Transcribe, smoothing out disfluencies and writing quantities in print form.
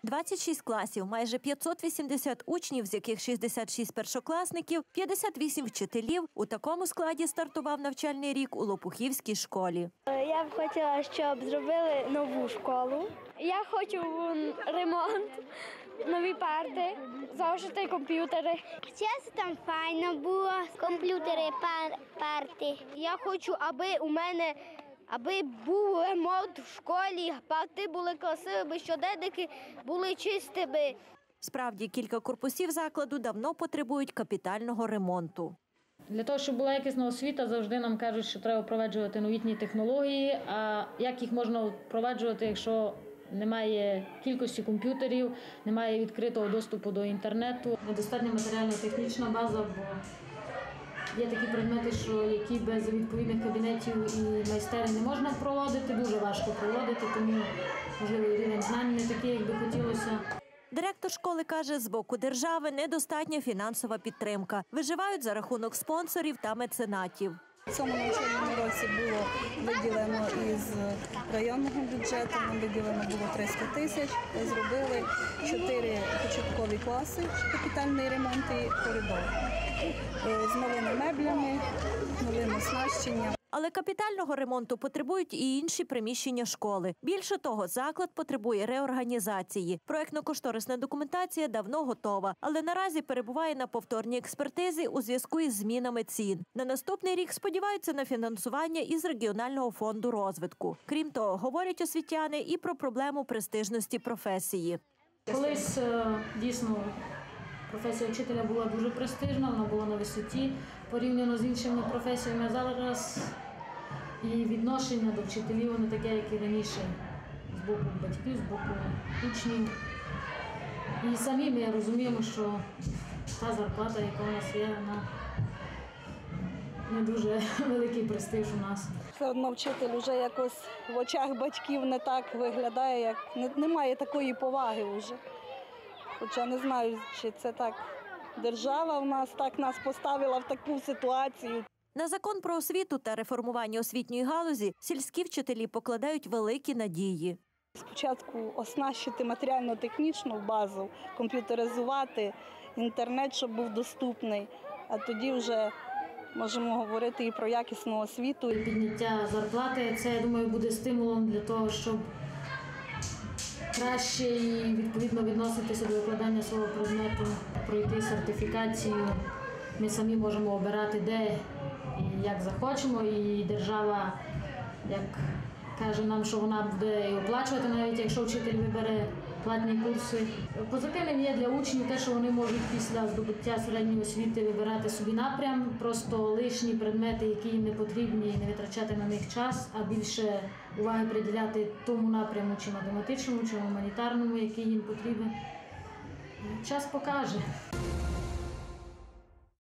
26 класів, майже 580 учнів, з яких 66 першокласників, 58 вчителів. У такому складі стартував навчальний рік у Лопухівській школі. Я б хотіла, щоб зробили нову школу. Я хочу ремонт, нові парти, зошити, комп'ютери. Зараз там файно було, комп'ютери, парти. Я хочу, аби був ремонт в школі, парти були красиві, щоденники були чистими. Справді, кілька корпусів закладу давно потребують капітального ремонту. Для того, щоб була якісна освіта, завжди нам кажуть, що треба впроваджувати новітні технології. А як їх можна впроваджувати, якщо немає кількості комп'ютерів, немає відкритого доступу до інтернету? Недостатня матеріально-технічна база, бо є такі предмети, які без відповідних кабінетів і майстерень не можна проводити, дуже важко проводити, тому, можливо, рівень знань не такий, як би хотілося. Директор школи каже, з боку держави недостатня фінансова підтримка. Виживають за рахунок спонсорів та меценатів. В цьому навчальному році було виділено із районного бюджету, нам виділено було 300 тисяч. Зробили 4 початкові класи, капітальний ремонт і коридор. З новими меблями, новим оснащенням. Але капітального ремонту потребують і інші приміщення школи. Більше того, заклад потребує реорганізації. Проектно-кошторисна документація давно готова, але наразі перебуває на повторній експертизі у зв'язку із змінами цін. На наступний рік сподіваються на фінансування із регіонального фонду розвитку. Крім того, говорять освітяни і про проблему престижності професії. Колись, дійсно, професія вчителя була дуже престижна, вона була на висоті порівняно з іншими професіями. А зараз і відношення до вчителів не таке, як і раніше, з боку батьків, з боку учнів. І самі ми розуміємо, що та зарплата, яка у нас є, вона не дуже великий престиж у нас. Все одно вчитель вже якось в очах батьків не так виглядає, як немає такої поваги вже. Хоча не знаю, чи це так держава в нас так нас поставила в таку ситуацію. На закон про освіту та реформування освітньої галузі сільські вчителі покладають великі надії. Спочатку оснащити матеріально-технічну базу, комп'ютеризувати, інтернет, щоб був доступний, а тоді вже можемо говорити і про якісну освіту. Підняття зарплати – це, я думаю, буде стимулом для того, щоб краще і відповідно відноситися до викладання свого предмету, пройти сертифікацію. Ми самі можемо обирати, де і як захочемо, і держава, як каже нам, що вона буде і оплачувати, навіть якщо вчитель вибере платні курси. Позитивним є для учнів те, що вони можуть після здобуття середньої освіти вибирати собі напрям, просто лишні предмети, які їм не потрібні, не витрачати на них час, а більше уваги приділяти тому напряму, чи математичному, чи гуманітарному, який їм потрібен. Час покаже.